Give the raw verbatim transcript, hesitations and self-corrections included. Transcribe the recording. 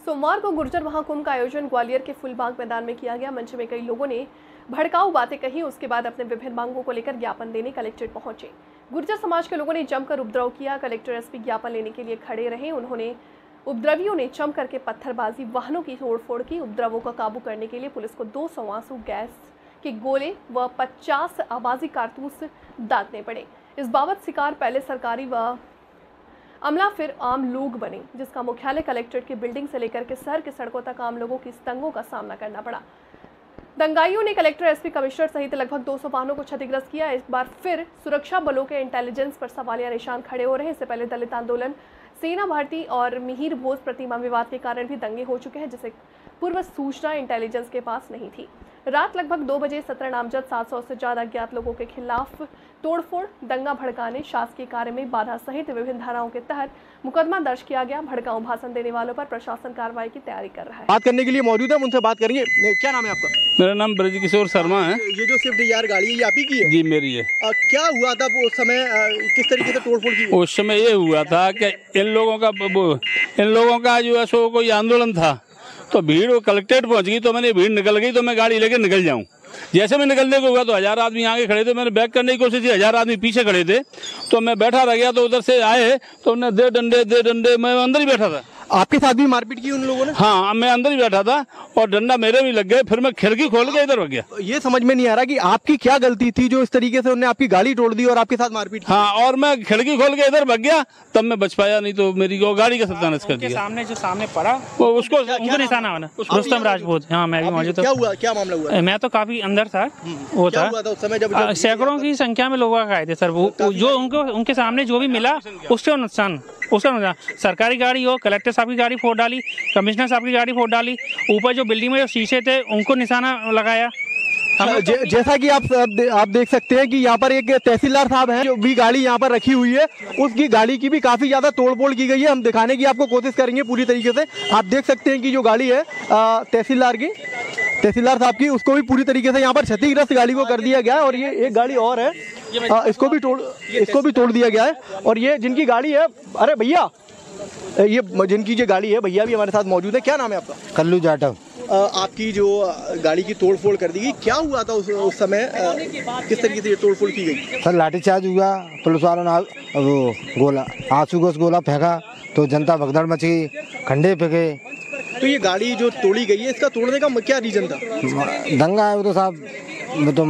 सोमवार को गुर्जर महाकुंभ का आयोजन ग्वालियर के फुलबाग मैदान में किया गया। मंच में कई लोगों ने भड़काऊ बातें कही। उसके बाद अपने विभिन्न मांगों को लेकर ज्ञापन देने कलेक्ट्रेट पहुंचे। गुर्जर समाज के लोगों ने जमकर उपद्रव किया। कलेक्टर एसपी ज्ञापन लेने के लिए खड़े रहे। उन्होंने उपद्रवियों ने जम करके पत्थरबाजी, वाहनों की तोड़फोड़ की। उपद्रवों को काबू करने के लिए पुलिस को दो सौ आंसू गैस के गोले व पचास आवाजी कारतूस दागने पड़े। इस बाबत शिकार पहले सरकारी व अमला फिर आम लोग बने, जिसका मुख्यालय कलेक्ट्रेट की बिल्डिंग से लेकर के शहर के सड़कों तक आम लोगों की तंगों का सामना करना पड़ा। दंगाइयों ने कलेक्टर, एसपी, कमिश्नर सहित लगभग दो सौ वाहनों को क्षतिग्रस्त किया। इस बार फिर सुरक्षा बलों के इंटेलिजेंस पर सवालिया निशान खड़े हो रहे हैं। इससे पहले दलित आंदोलन, सेना भर्ती और मिहिर भोज प्रतिमा विवाद के कारण भी दंगे हो चुके हैं, जिसे पूर्व सूचना इंटेलिजेंस के पास नहीं थी। रात लगभग दो बजे सत्रह नामजद सात सौ से ज्यादा अज्ञात लोगों के खिलाफ तोड़फोड़, दंगा भड़काने, शासकीय कार्य में बाधा सहित विभिन्न धाराओं के तहत मुकदमा दर्ज किया गया। भड़काऊ भाषण देने वालों पर प्रशासन कार्रवाई की तैयारी कर रहा है। बात करने के लिए मौजूद है, उनसे बात करेंगे। क्या नाम है आपका? मेरा नाम ब्रजकिशोर शर्मा है। ये जो स्विफ्ट डिजायर गाड़ी है, ये आप ही की है? जी, मेरी है। आ, क्या हुआ था उस समय? आ, किस तरीके से तोड़फोड़ की? उस समय ये हुआ था कि इन लोगों का इन लोगों का जो है सो कोई आंदोलन था, तो भीड़ वो कलेक्ट्रेट पहुंच गई। तो मैंने भीड़ निकल गई तो मैं गाड़ी लेके निकल जाऊं। जैसे मैं निकलने को हुआ तो हजार आदमी आगे खड़े थे। मैंने बैक करने की कोशिश की, हजार आदमी पीछे खड़े थे। तो मैं बैठा रह गया। तो उधर से आए तो उन्हें दे डंडे दे डंडे मैं अंदर ही बैठा था। आपके साथ भी मारपीट की उन लोगों ने? हाँ, मैं अंदर ही बैठा था और डंडा मेरे भी लग गए। फिर मैं खिड़की खोल के इधर हो गया। ये समझ में नहीं आ रहा कि आपकी क्या गलती थी जो इस तरीके से उन्होंने आपकी गाड़ी तोड़ दी और आपके साथ मारपीट की? हाँ, और मैं खिड़की खोल के इधर भाग गया, तब मैं बच पाया, नहीं तो मेरी गाड़ी का सत्यानाश कर दिया। सामने जो सामने पड़ा वो उसको उनको निशाना बना। रुस्तम राजपूत। हाँ, मैं भी मौजूद था। क्या हुआ, क्या मामला हुआ? मैं तो काफी अंदर था। वो था उस समय जब सैकड़ों की संख्या में लोग आए थे सर। वो जो उनको उनके सामने जो भी मिला उससे नुकसान उसका नुकसान सरकारी गाड़ी हो, कलेक्टर साहब की गाड़ी फोड़ डाली, कमिश्नर साहब की गाड़ी फोड़ डाली। ऊपर जो बिल्डिंग में जो शीशे थे उनको निशाना लगाया। ज, जैसा कि आप आप देख सकते हैं कि यहाँ पर एक तहसीलदार साहब हैं, जो भी गाड़ी यहाँ पर रखी हुई है, उसकी गाड़ी की भी काफी ज्यादा तोड़फोड़ की गई है। हम दिखाने की आपको कोशिश करेंगे पूरी तरीके से। आप देख सकते हैं कि जो गाड़ी है तहसीलदार की तहसीलदार साहब की, उसको भी पूरी तरीके से यहाँ पर क्षतिग्रस्त गाड़ी को कर दिया गया है। और ये एक गाड़ी और है, आ, इसको भी तोड़ इसको भी तोड़ दिया गया है। और ये जिनकी गाड़ी है, अरे भैया, ये जिनकी जो गाड़ी है, भैया भी हमारे साथ मौजूद है। क्या नाम है आपका? कल्लू जाटव। आपकी जो गाड़ी की तोड़फोड़ कर दी गई, क्या हुआ था उस, उस समय? आ, किस तरीके से तोड़फोड़ की गई? सर, लाठीचार्ज हुआ। पुलिस वालों ने वो गोला आंसू गोस गोला फेंका तो जनता भगदड़ मची, खंडे फेंके। तो ये गाड़ी जो तोड़ी गई है, इसका तोड़ने का क्या रीजन था? दंगा है वो तो साहब, वो तो